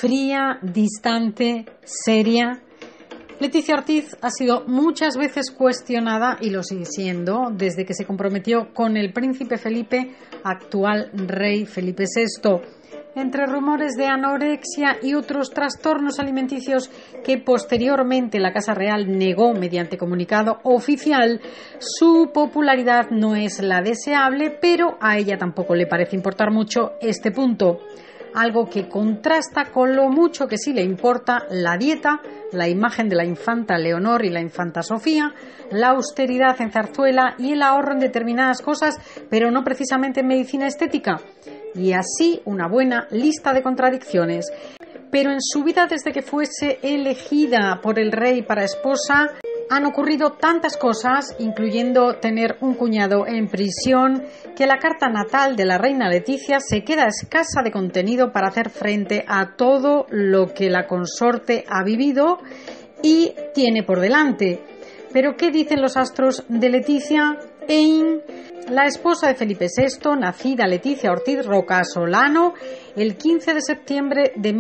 fría, distante, seria. Leticia Ortiz ha sido muchas veces cuestionada y lo sigue siendo desde que se comprometió con el príncipe Felipe, actual rey Felipe VI. Entre rumores de anorexia y otros trastornos alimenticios que posteriormente la Casa Real negó mediante comunicado oficial, su popularidad no es la deseable, pero a ella tampoco le parece importar mucho este punto. Algo que contrasta con lo mucho que sí le importa la dieta, la imagen de la infanta Leonor y la infanta Sofía, la austeridad en Zarzuela y el ahorro en determinadas cosas, pero no precisamente en medicina estética. Y así una buena lista de contradicciones. Pero en su vida, desde que fuese elegida por el rey para esposa, han ocurrido tantas cosas, incluyendo tener un cuñado en prisión, que la carta natal de la reina Leticia se queda escasa de contenido para hacer frente a todo lo que la consorte ha vivido y tiene por delante. ¿Pero qué dicen los astros de Leticia? La esposa de Felipe VI, nacida Leticia Ortiz Rocasolano, el 15 de septiembre de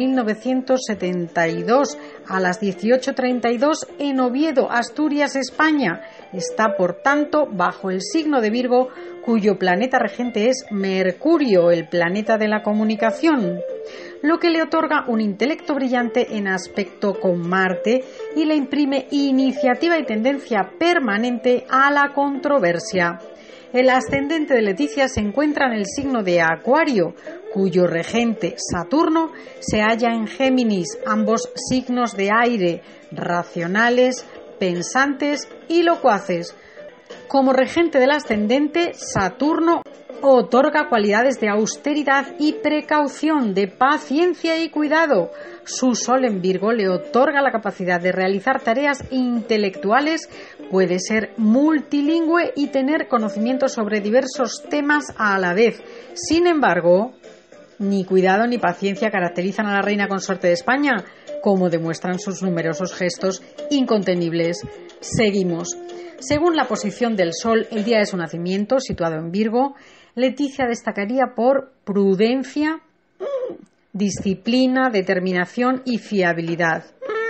1972 a las 18:32 en Oviedo, Asturias, España. Está, por tanto, bajo el signo de Virgo, cuyo planeta regente es Mercurio, el planeta de la comunicación, lo que le otorga un intelecto brillante en aspecto con Marte y le imprime iniciativa y tendencia permanente a la controversia. El ascendente de Leticia se encuentra en el signo de Acuario, cuyo regente, Saturno, se halla en Géminis, ambos signos de aire, racionales, pensantes y locuaces. Como regente del ascendente, Saturno otorga cualidades de austeridad y precaución, de paciencia y cuidado. Su Sol en Virgo le otorga la capacidad de realizar tareas intelectuales, puede ser multilingüe y tener conocimientos sobre diversos temas a la vez. Sin embargo, ni cuidado ni paciencia caracterizan a la reina consorte de España, como demuestran sus numerosos gestos incontenibles. Seguimos. Según la posición del Sol el día de su nacimiento, situado en Virgo, Leticia destacaría por prudencia, disciplina, determinación y fiabilidad.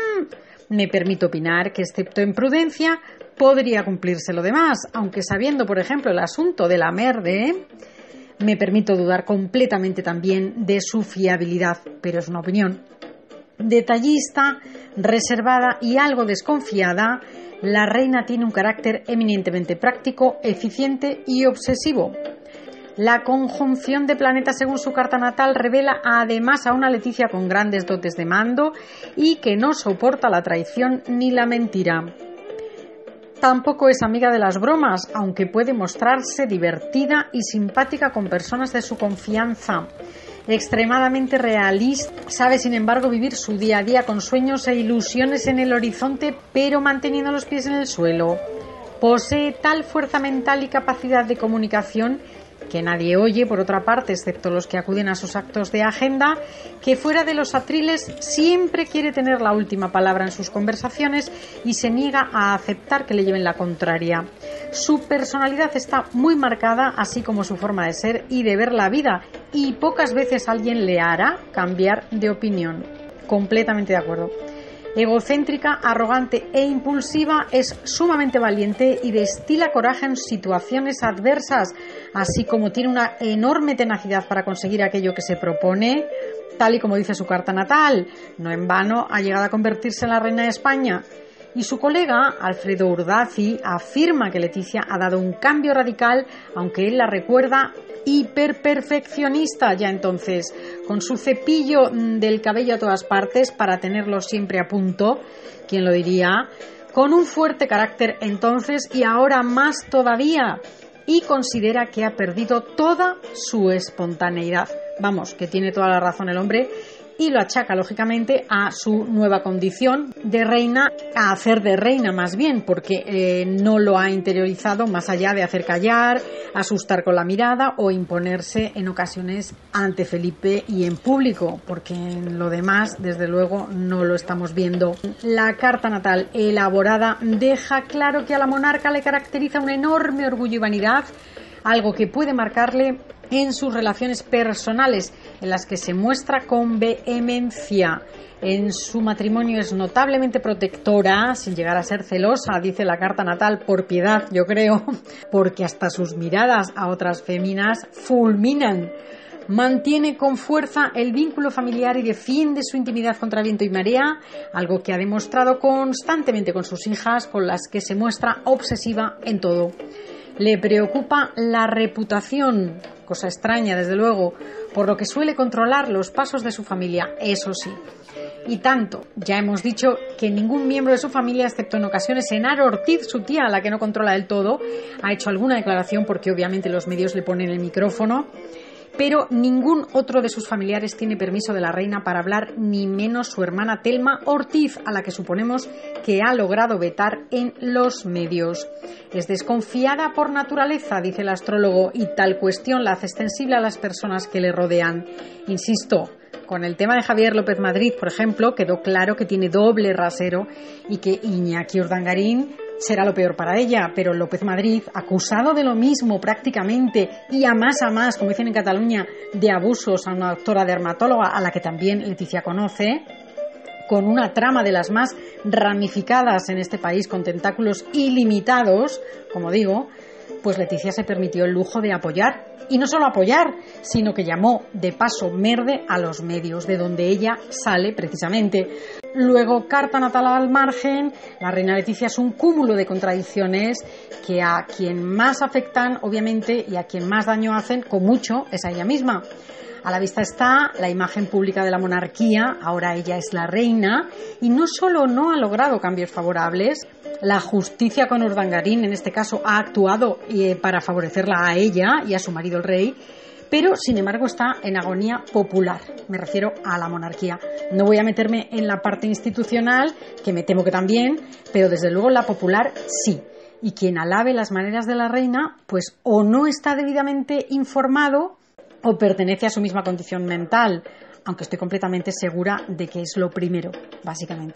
Me permito opinar que, excepto en prudencia, podría cumplirse lo demás, aunque sabiendo, por ejemplo, el asunto de la Merde, me permito dudar completamente también de su fiabilidad, pero es una opinión. Detallista, reservada y algo desconfiada, la reina tiene un carácter eminentemente práctico, eficiente y obsesivo. La conjunción de planetas según su carta natal revela además a una Leticia con grandes dotes de mando y que no soporta la traición ni la mentira. Tampoco es amiga de las bromas, aunque puede mostrarse divertida y simpática con personas de su confianza. Extremadamente realista, sabe sin embargo vivir su día a día con sueños e ilusiones en el horizonte, pero manteniendo los pies en el suelo. Posee tal fuerza mental y capacidad de comunicación que nadie oye, por otra parte, excepto los que acuden a sus actos de agenda, que fuera de los atriles siempre quiere tener la última palabra en sus conversaciones y se niega a aceptar que le lleven la contraria. Su personalidad está muy marcada, así como su forma de ser y de ver la vida, y pocas veces alguien le hará cambiar de opinión. Completamente de acuerdo. Egocéntrica, arrogante e impulsiva, es sumamente valiente y destila coraje en situaciones adversas, así como tiene una enorme tenacidad para conseguir aquello que se propone, tal y como dice su carta natal. No en vano ha llegado a convertirse en la reina de España. Y su colega, Alfredo Urdaci, afirma que Leticia ha dado un cambio radical, aunque él la recuerda hiperperfeccionista ya entonces, con su cepillo del cabello a todas partes para tenerlo siempre a punto, ¿quién lo diría? Con un fuerte carácter entonces y ahora más todavía, y considera que ha perdido toda su espontaneidad. Vamos, que tiene toda la razón el hombre, y lo achaca lógicamente a su nueva condición de reina, a hacer de reina más bien, porque no lo ha interiorizado más allá de hacer callar, asustar con la mirada o imponerse en ocasiones ante Felipe y en público, porque en lo demás desde luego no lo estamos viendo. La carta natal elaborada deja claro que a la monarca le caracteriza un enorme orgullo y vanidad, algo que puede marcarle en sus relaciones personales, en las que se muestra con vehemencia. En su matrimonio es notablemente protectora, sin llegar a ser celosa, dice la carta natal, por piedad, yo creo, porque hasta sus miradas a otras féminas fulminan. Mantiene con fuerza el vínculo familiar y defiende su intimidad contra viento y marea, algo que ha demostrado constantemente con sus hijas, con las que se muestra obsesiva en todo. Le preocupa la reputación, cosa extraña desde luego, por lo que suele controlar los pasos de su familia, eso sí. Y tanto, ya hemos dicho que ningún miembro de su familia, excepto en ocasiones Henaro Ortiz, su tía, a la que no controla del todo, ha hecho alguna declaración porque obviamente los medios le ponen el micrófono, pero ningún otro de sus familiares tiene permiso de la reina para hablar, ni menos su hermana Telma Ortiz, a la que suponemos que ha logrado vetar en los medios. Es desconfiada por naturaleza, dice el astrólogo, y tal cuestión la hace extensible a las personas que le rodean. Insisto, con el tema de Javier López Madrid, por ejemplo, quedó claro que tiene doble rasero y que Iñaki Urdangarín será lo peor para ella, pero López Madrid, acusado de lo mismo prácticamente y a más, como dicen en Cataluña, de abusos a una doctora dermatóloga a la que también Leticia conoce, con una trama de las más ramificadas en este país, con tentáculos ilimitados, como digo, pues Leticia se permitió el lujo de apoyar, y no solo apoyar, sino que llamó de paso merde a los medios, de donde ella sale precisamente. Luego, carta natal al margen, la reina Leticia es un cúmulo de contradicciones que a quien más afectan, obviamente, y a quien más daño hacen, con mucho, es a ella misma. A la vista está la imagen pública de la monarquía, ahora ella es la reina, y no solo no ha logrado cambios favorables, la justicia con Urdangarín, en este caso, ha actuado para favorecerla a ella y a su marido el rey, pero sin embargo está en agonía popular, me refiero a la monarquía. No voy a meterme en la parte institucional, que me temo que también, pero desde luego la popular sí. Y quien alabe las maneras de la reina, pues o no está debidamente informado o pertenece a su misma condición mental, aunque estoy completamente segura de que es lo primero, básicamente.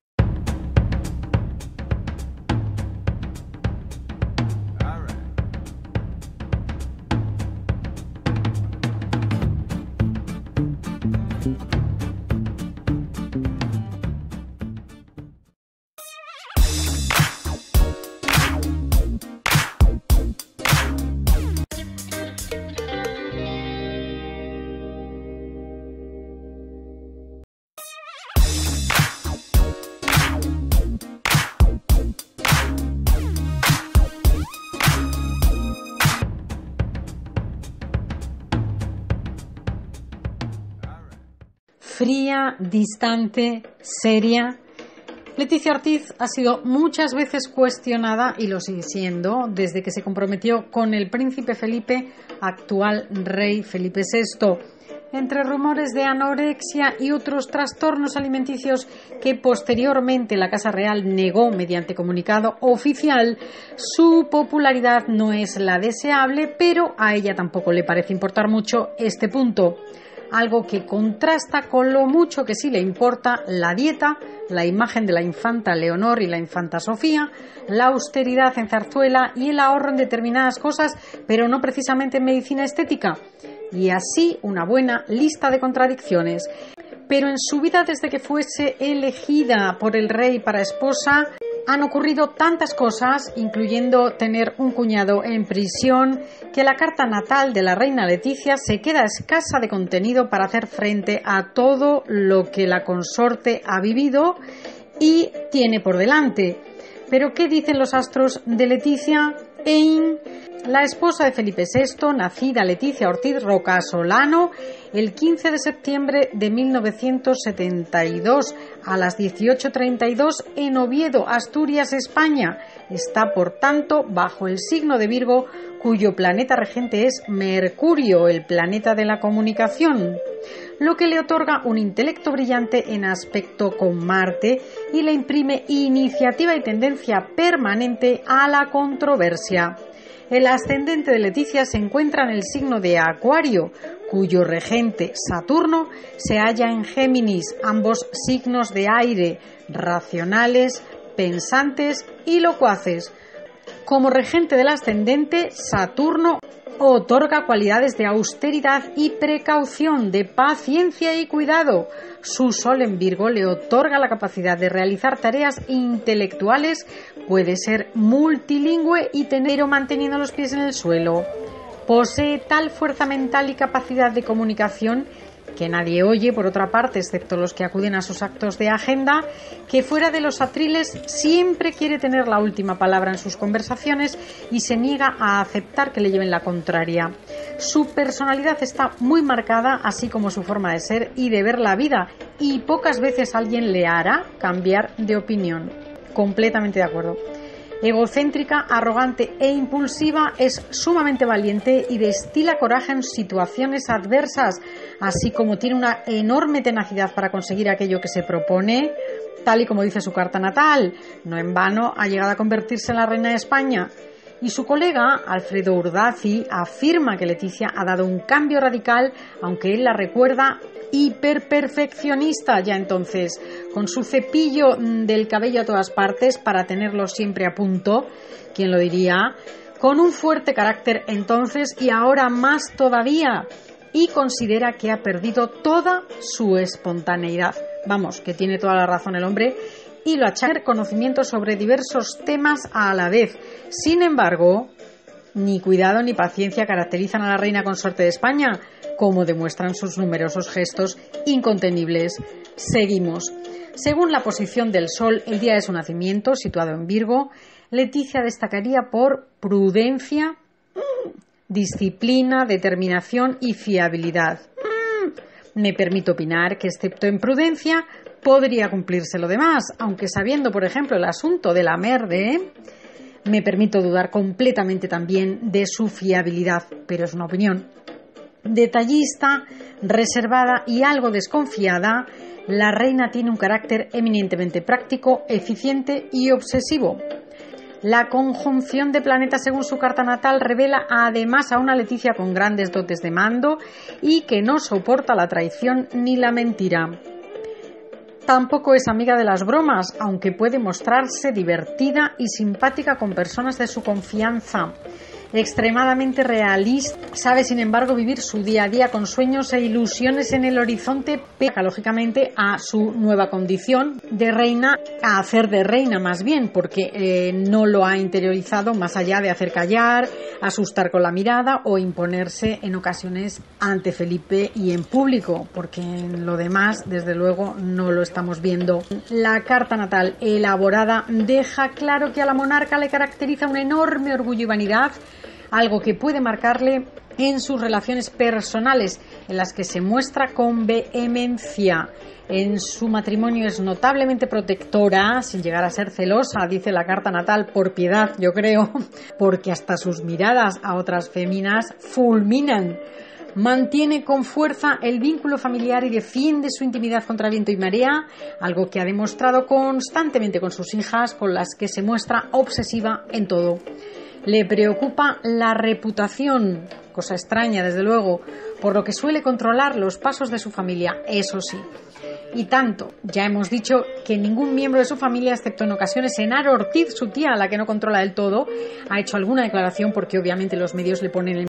Fría, distante, seria. Leticia Ortiz ha sido muchas veces cuestionada y lo sigue siendo desde que se comprometió con el príncipe Felipe, actual rey Felipe VI. Entre rumores de anorexia y otros trastornos alimenticios que posteriormente la Casa Real negó mediante comunicado oficial, su popularidad no es la deseable, pero a ella tampoco le parece importar mucho este punto. Algo que contrasta con lo mucho que sí le importa la dieta, la imagen de la infanta Leonor y la infanta Sofía, la austeridad en Zarzuela y el ahorro en determinadas cosas, pero no precisamente en medicina estética. Y así una buena lista de contradicciones. Pero en su vida, desde que fuese elegida por el rey para esposa, han ocurrido tantas cosas, incluyendo tener un cuñado en prisión, que la carta natal de la reina Leticia se queda escasa de contenido para hacer frente a todo lo que la consorte ha vivido y tiene por delante. ¿Pero qué dicen los astros de Leticia? La esposa de Felipe VI, nacida Leticia Ortiz Rocasolano, el 15 de septiembre de 1972 a las 18:32 en Oviedo, Asturias, España. Está, por tanto, bajo el signo de Virgo, cuyo planeta regente es Mercurio, el planeta de la comunicación, lo que le otorga un intelecto brillante en aspecto con Marte y le imprime iniciativa y tendencia permanente a la controversia. El ascendente de Leticia se encuentra en el signo de Acuario, cuyo regente, Saturno, se halla en Géminis, ambos signos de aire, racionales, pensantes y locuaces. Como regente del ascendente, Saturno Otorga cualidades de austeridad y precaución, de paciencia y cuidado. Su Sol en Virgo le otorga la capacidad de realizar tareas intelectuales, puede ser multilingüe y tener manteniendo los pies en el suelo. Posee tal fuerza mental y capacidad de comunicación que nadie oye, por otra parte, excepto los que acuden a sus actos de agenda, que fuera de los atriles siempre quiere tener la última palabra en sus conversaciones y se niega a aceptar que le lleven la contraria. Su personalidad está muy marcada, así como su forma de ser y de ver la vida, y pocas veces alguien le hará cambiar de opinión. Completamente de acuerdo. Egocéntrica, arrogante e impulsiva, es sumamente valiente y destila coraje en situaciones adversas, así como tiene una enorme tenacidad para conseguir aquello que se propone, tal y como dice su carta natal. No en vano ha llegado a convertirse en la reina de España. Y su colega, Alfredo Urdazi, afirma que Leticia ha dado un cambio radical, aunque él la recuerda hiperperfeccionista ya entonces, con su cepillo del cabello a todas partes para tenerlo siempre a punto, ¿quién lo diría? Con un fuerte carácter entonces y ahora más todavía, y considera que ha perdido toda su espontaneidad. Vamos, que tiene toda la razón el hombre, y lo achaca conocimiento sobre diversos temas a la vez. Sin embargo, ni cuidado ni paciencia caracterizan a la reina consorte de España, como demuestran sus numerosos gestos incontenibles. Seguimos. Según la posición del Sol, el día de su nacimiento, situado en Virgo, Leticia destacaría por prudencia, disciplina, determinación y fiabilidad. Me permito opinar que, excepto en prudencia, podría cumplirse lo demás, aunque sabiendo, por ejemplo, el asunto de la Merde, me permito dudar completamente también de su fiabilidad, pero es una opinión. Detallista, reservada y algo desconfiada, la reina tiene un carácter eminentemente práctico, eficiente y obsesivo. La conjunción de planetas según su carta natal revela además a una Leticia con grandes dotes de mando y que no soporta la traición ni la mentira. Tampoco es amiga de las bromas, aunque puede mostrarse divertida y simpática con personas de su confianza. Extremadamente realista, sabe sin embargo vivir su día a día con sueños e ilusiones en el horizonte, pega lógicamente a su nueva condición de reina, a hacer de reina más bien, porque no lo ha interiorizado más allá de hacer callar, asustar con la mirada o imponerse en ocasiones ante Felipe y en público, porque en lo demás desde luego no lo estamos viendo. La carta natal elaborada deja claro que a la monarca le caracteriza un enorme orgullo y vanidad, algo que puede marcarle en sus relaciones personales, en las que se muestra con vehemencia. En su matrimonio es notablemente protectora, sin llegar a ser celosa, dice la carta natal, por piedad, yo creo, porque hasta sus miradas a otras féminas fulminan. Mantiene con fuerza el vínculo familiar y defiende su intimidad contra viento y marea, algo que ha demostrado constantemente con sus hijas, con las que se muestra obsesiva en todo. Le preocupa la reputación, cosa extraña desde luego, por lo que suele controlar los pasos de su familia, eso sí. Y tanto, ya hemos dicho que ningún miembro de su familia, excepto en ocasiones Henaro Ortiz, su tía, a la que no controla del todo, ha hecho alguna declaración porque obviamente los medios le ponen